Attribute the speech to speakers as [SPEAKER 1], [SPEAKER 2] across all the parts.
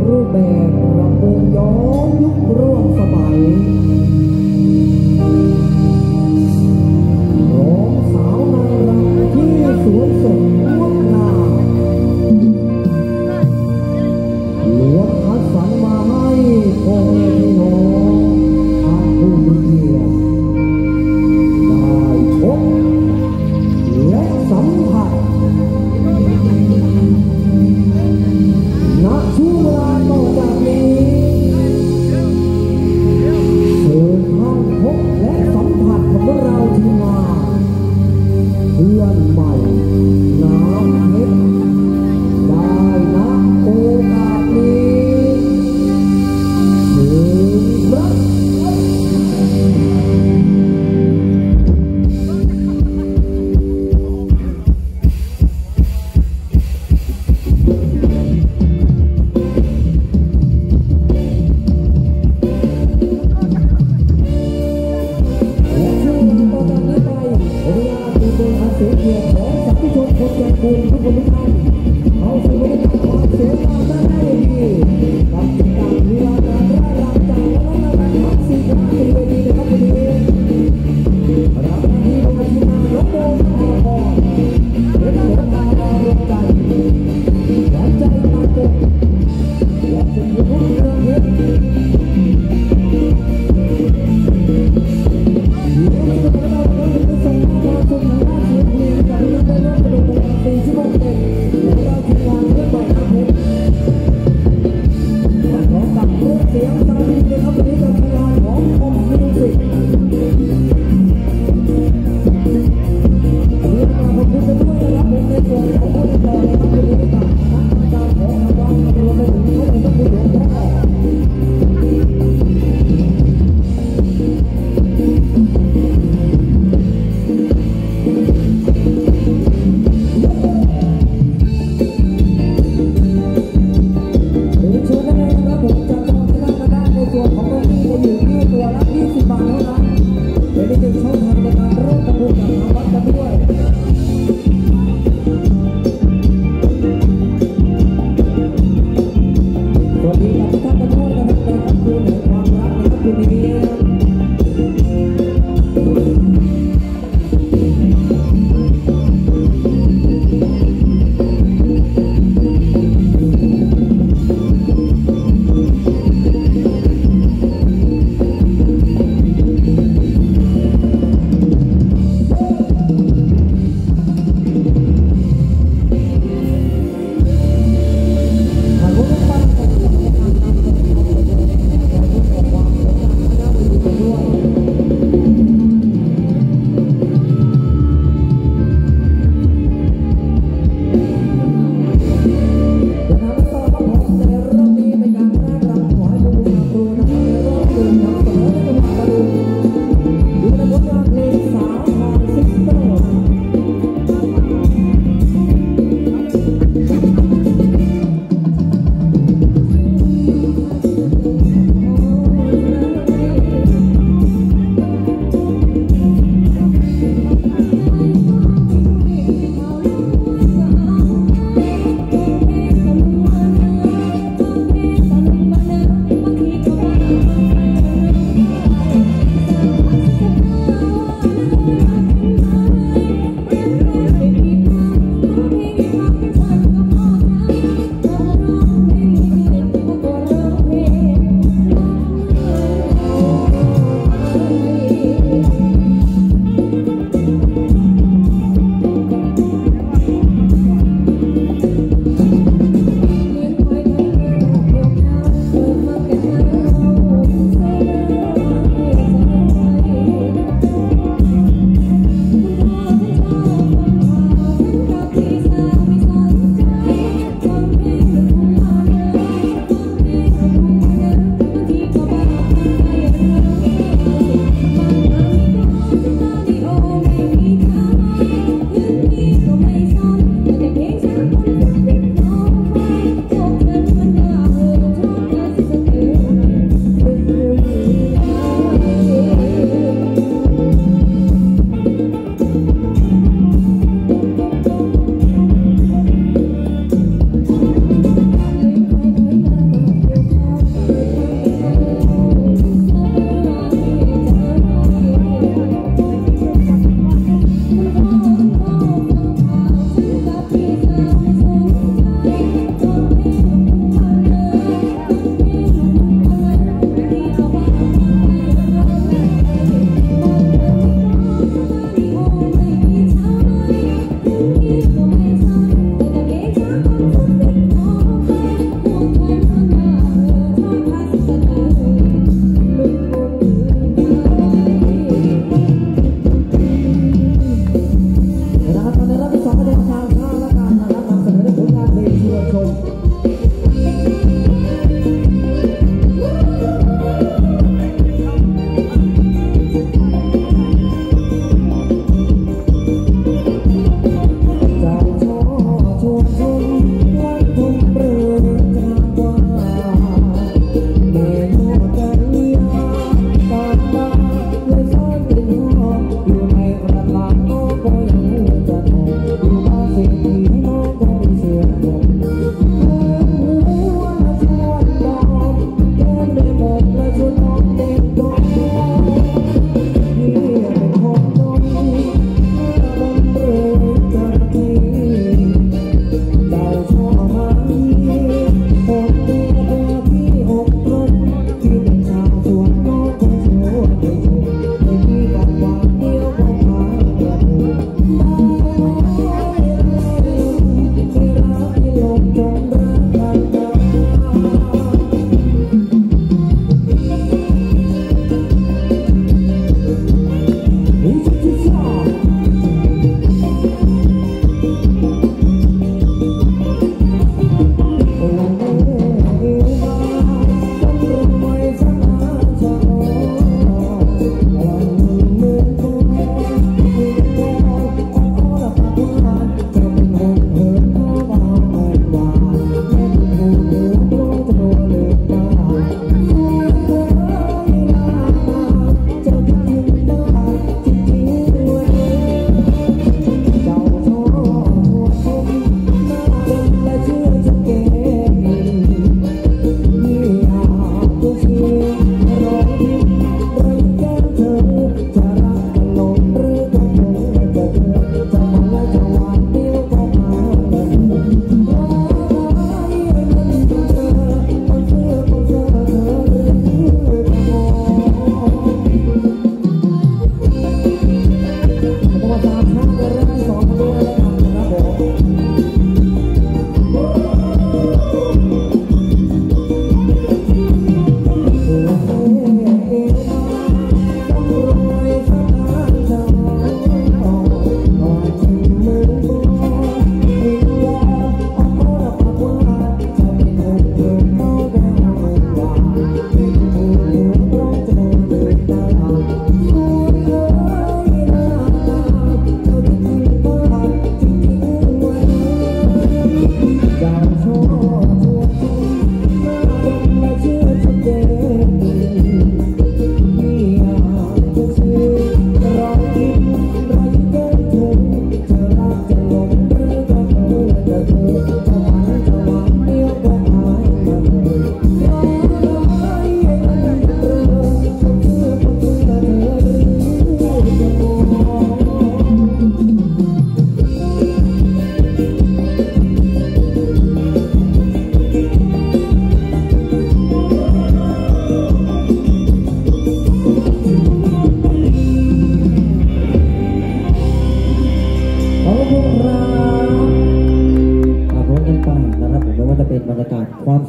[SPEAKER 1] รูปแบบรำวงย้อนยุคร่วมสมัยร้องสาวนางรำที่สวยสดงดงามล้วนคัดสรรมาให้พ่อแม่พี่น้องท่านผู้มีเกียรติได้พบและสัมผัสณช่วงเวลาต่อจากนี้เชิญท่านพบและสัมผัสของเราทีมงานเพื่อนใหม่น้ำเพชรได้ณโอกาสนี้เชิญครับ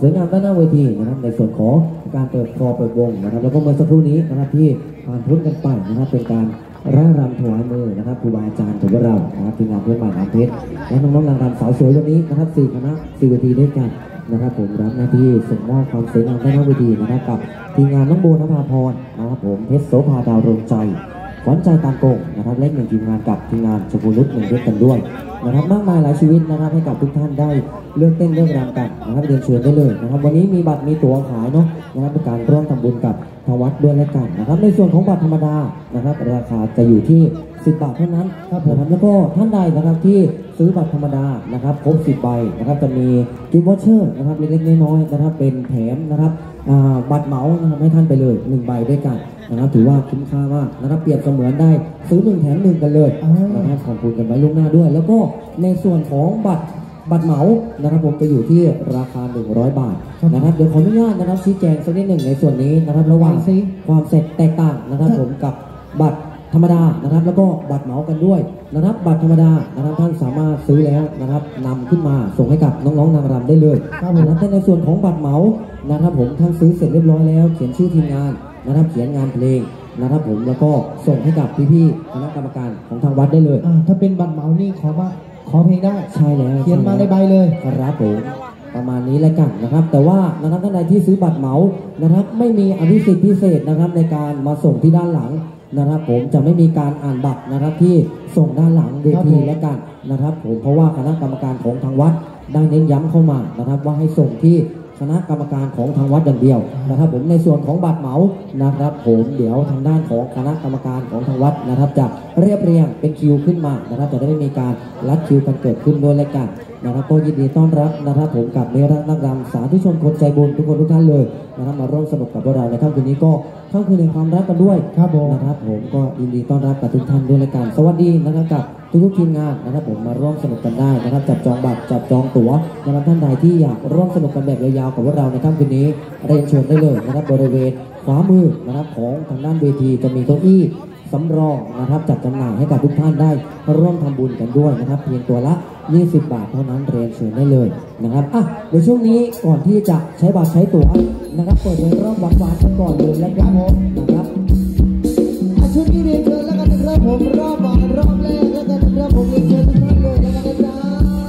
[SPEAKER 1] สวยงามด้านหน้าเวทีนะครับในส่วนของการเปิดคอเปิดวงนะครับแล้วก็เมื่อสักครู่นี้นะครับที่ผ่านพ้นกันไปนะครับเป็นการร่ายรำถวายมือนะครับครูบาอาจารย์ของเรานะครับทีมงานเพื่อนบ้านน้ำเพชรและน้องๆนางรำสาวสวยวันนี้นะครับ4 คณะ 4 เวทีด้วยกันนะครับผมรับหน้าที่ส่งมอบความสวยงามด้านหน้าเวทีนะครับกับทีมงานน้องโบนภาพรนะครับผมเพชรโสภาดาวดวงใจขวัญใจตามโกงนะครับเล่นหนึ่งทีมงานกับทีมงานชมพูนุชหนึ่งด้วยกันด้วยนะครับมากมายหลายชีวิตนะครับให้กับทุกท่านได้เลือกเต้นเลือกรำกันนะครับเรียนเชิญได้เลยนะครับวันนี้มีบัตรมีตั๋วขายเนาะนะครับเป็นการร่วมทำบุญกับทางวัดด้วยและกันนะครับในส่วนของบัตรธรรมดานะครับราคาจะอยู่ที่10 บาทเท่านั้นครับนะครับแล้วก็ท่านใดนะครับที่ซื้อบัตรธรรมดานะครับครบ10 ใบนะครับจะมีกิฟต์วอเชอร์นะครับเล็กๆน้อยๆนะครับเป็นแถมนะครับบัตรเหมานะครับให้ท่านไปเลย1 ใบด้วยกันนะครับถือว่าคุ้มค่ามากนะครับเปรียบเสมือนได้ซื้อ1 แถม 1กันเลยนะครับขอบคุณกันไว้ล่วงหน้าด้วยแล้วก็ในส่วนของบัตรเหมานะครับผมจะอยู่ที่ราคา100 บาทนะครับเดี๋ยวขออนุญาตนะครับชี้แจงสักนิดหนึ่งในส่วนนี้นะครับระหว่างความเสร็จแตกต่างนะครับผมกับบัตรธรรมดานะครับแล้วก็บัตรเหมากันด้วยนะครับบัตรธรรมดานะครับท่านสามารถซื้อแล้วนะครับนำขึ้นมาส่งให้กับน้องๆนางรำได้เลยนะครับแต่ในส่วนของบัตรเหมานะครับผมท่านซื้อเสร็จเรียบร้อยแล้วเขียนชื่อทีมงานนะครับเขียนงานเพลงนะครับผมแล้วก็ส่งให้กับพี่ๆคณะกรรมการของทางวัดได้เลย
[SPEAKER 2] ถ้าเป็นบัตรเหมานี่ขอเพลงได้
[SPEAKER 1] ใช่แล้ว
[SPEAKER 2] เขียนมาในใบเลย
[SPEAKER 1] ครับผมประมาณนี้แล้วกันนะครับแต่ว่านะครับท่านใดที่ซื้อบัตรเหมานะครับไม่มีอภิสิทธิ์พิเศษนะครับในการมาส่งที่ด้านหลังนะครับผมจะไม่มีการอ่านบัตรนะครับที่ส่งด้านหลังเวทีแล้วกันนะครับผมเพราะว่าคณะกรรมการของทางวัดได้เน้นย้ำเข้ามานะครับว่าให้ส่งที่คณะกรรมการของทางวัดอย่างเดียวนะครับผมในส่วนของบัตรเหมานะครับผมเดี๋ยวทางด้านของคณะกรรมการของทางวัดนะครับจะเรียบเรียงเป็นคิวขึ้นมานะครับจะได้ไม่มีการลัดคิวกันเกิดขึ้นด้วยและกันนะครับก็ยินดีต้อนรับนะครับผมกับเมรักนักรำสาธุชนคนใจบุญทุกคนทุกท่านเลยนะครับมาร่วมสนุกกับพวกเราในค่ำคืนนี้ก็ค่ำคืนแห่งความรักกันด้วย
[SPEAKER 2] ครับผม
[SPEAKER 1] นะครับผมก็ยินดีต้อนรับกับทุกท่านด้วยและกันสวัสดีนะครับกับทุกทีมงานนะครับผมมาร่วมสนุกกันได้นะครับจับจองบัตรจับจองตั๋วนะครับท่านใดที่อยากร่วมสนุกกันแบบยาวๆกับพวกเราในค่ำคืนนี้เรียนเชิญได้เลยนะครับบริเวณขวามือนะครับของทางด้านเวทีจะมีเก้าอี้สำรองนะครับจัดจำหน่ายให้กับทุกท่านได้ร่วมทำบุญกันด้วยนะครับเพียงตัวละ20 บาทเท่านั้นเรียนเชิญได้เลยนะครับในช่วงนี้ก่อนที่จะใช้บัตรใช้ตั๋วนะครับเปิดในรอบหวานๆกันก่อนเลยแล้วกันนะครับ
[SPEAKER 2] ช่วงนี้เรียนเชิญแล้วกันนะครับผมรอบหวานรอบแรกแล้วกันนะครับผมเรียนเชิญทุกท่านเลยแล้วกันนะ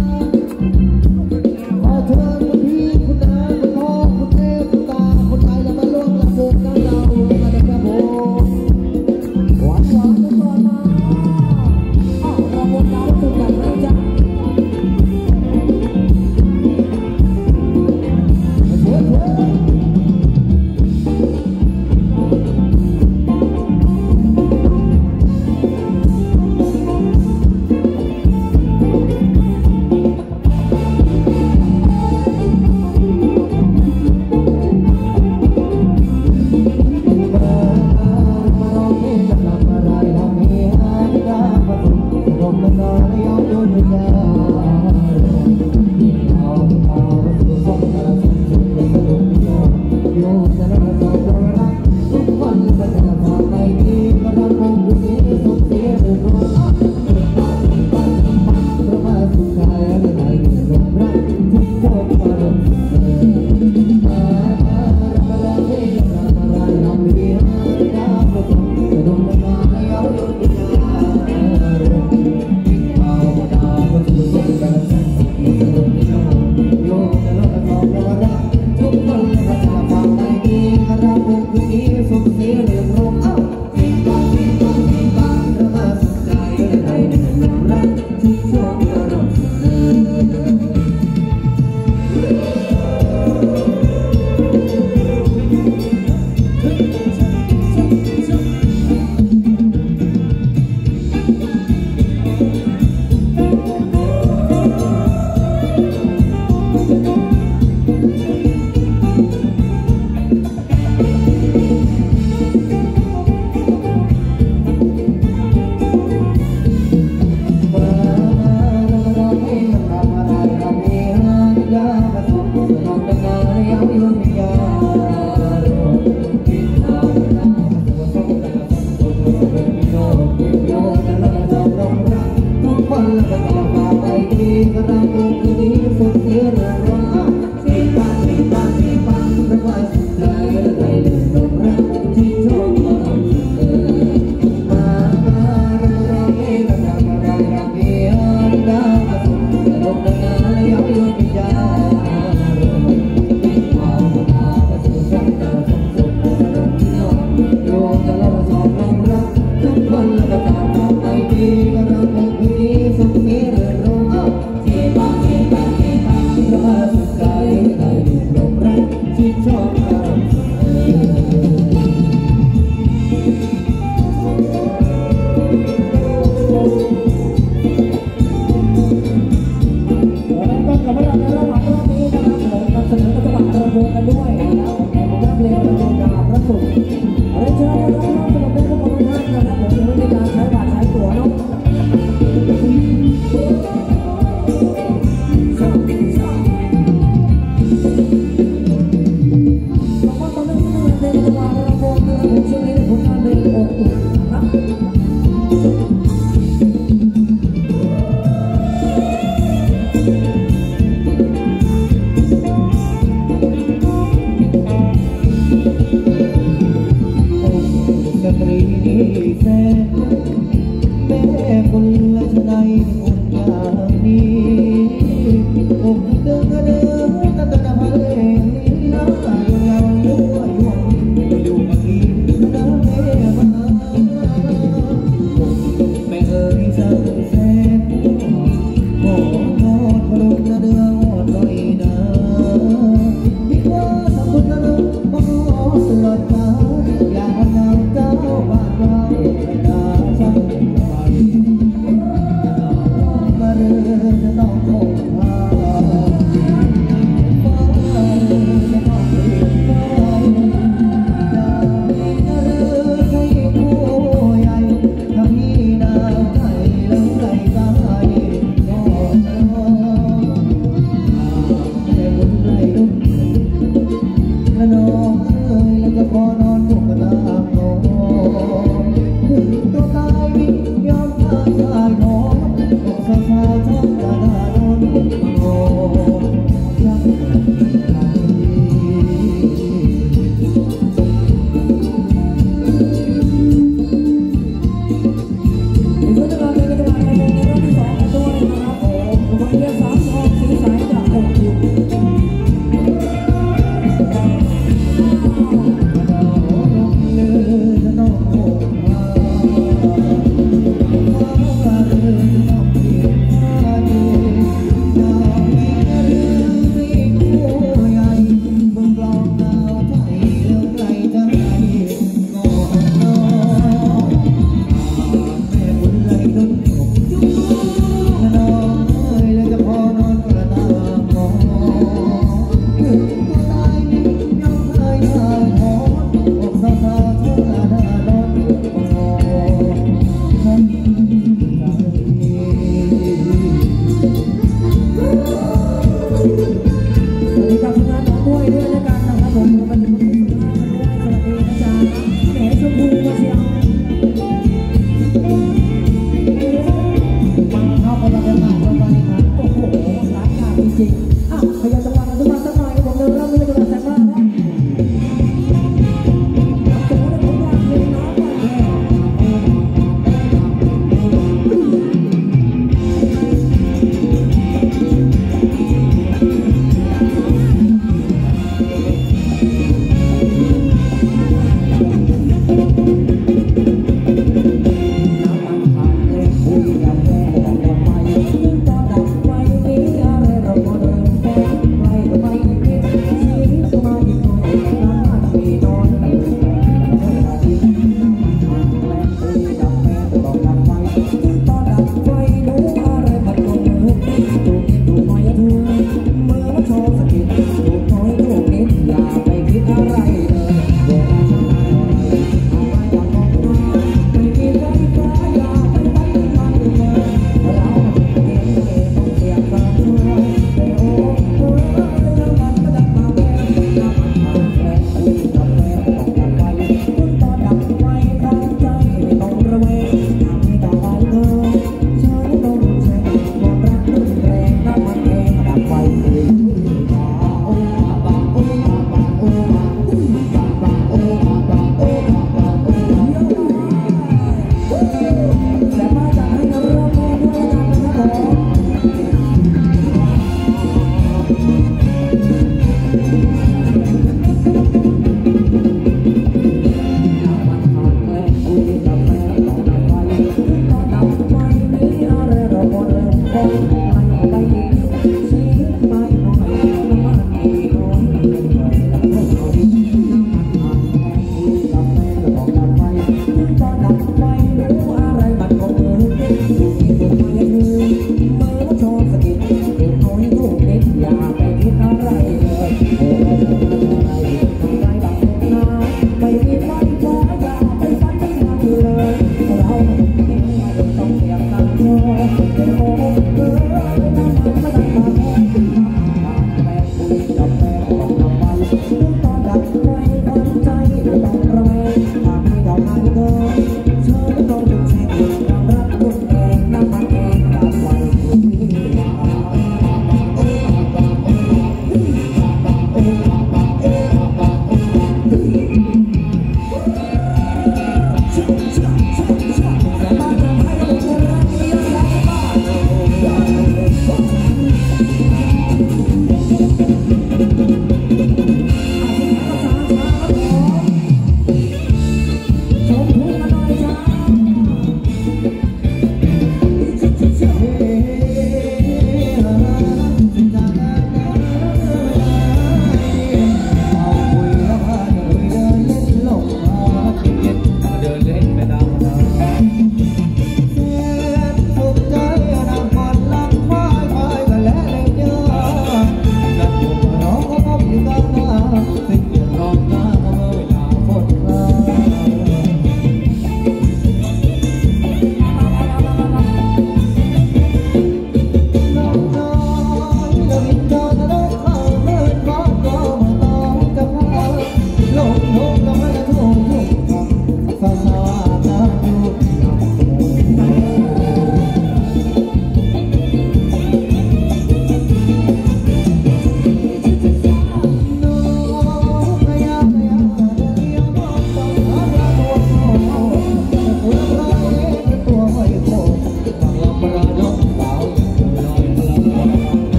[SPEAKER 2] ขอเชิญคุณพี่คุณน้าคุณพ่อคุณแม่คุณตาคนไทยแล้วมาร่วมรำวงกับเราแล้วกันนะครับผม
[SPEAKER 1] หวานกันก่อนนะรำวงดาวสุดจัดเลยจ้ะเ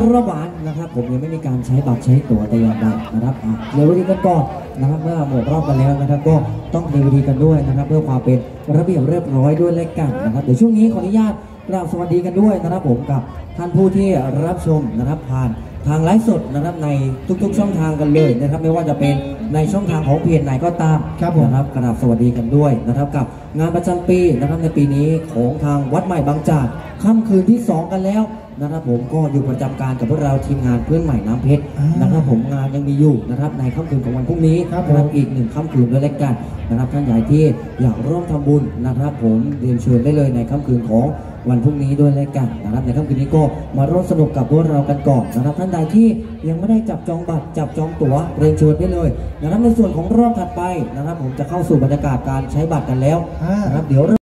[SPEAKER 1] รอบหวานนะครับผมยังไม่มีการใช้บัตรใช้ตั๋วแต่อย่างใดนะครับเดี๋ยววันนี้กันก่อนนะครับเมื่อหมดรอบกันแล้วนะครับก็ต้องเรียนดีกันด้วยนะครับเพื่อความเป็นระเบียบเรียบร้อยด้วยเล็กกันนะครับเดี๋ยวช่วงนี้ขออนุญาตกราบสวัสดีกันด้วยนะครับผมกับท่านผู้ที่รับชมนะครับผ่านทางไลฟ์สดนะครับในทุกๆช่องทางกันเลยนะครับไม่ว่าจะเป็นในช่องทางของเพจไหนก็ตามนะครับกราบสวัสดีกันด้วยนะครับกับงานประจำปีนะครับในปีนี้ของทางวัดใหม่บางจากค่ำคืนที่2กันแล้วนะครับผมก็อยู่ประจำการกับพวกเราทีมงานเพื่อนใหม่น้ำเพชรนะครับผมงานยังมีอยู่นะครับในค่ำคืนของวันพรุ่งนี้นะครับอีก1ค่ำคืนด้วยกันนะครับท่านใดที่อยากร่วมทำบุญนะครับผมเรียนเชิญได้เลยในค่ำคืนของวันพรุ่งนี้ด้วยกันนะครับในค่ำคืนนี้ก็มาร่วมสนุกกับพวกเรากันก่อนนะครับท่านใดที่ยังไม่ได้จับจองบัตรจับจองตั๋วเรียนเชิญได้เลยนะครับในส่วนของรอบถัดไปนะครับผมจะเข้าสู่บรรยากาศการใช้บัตรกันแล้วนะครับเดี๋ยว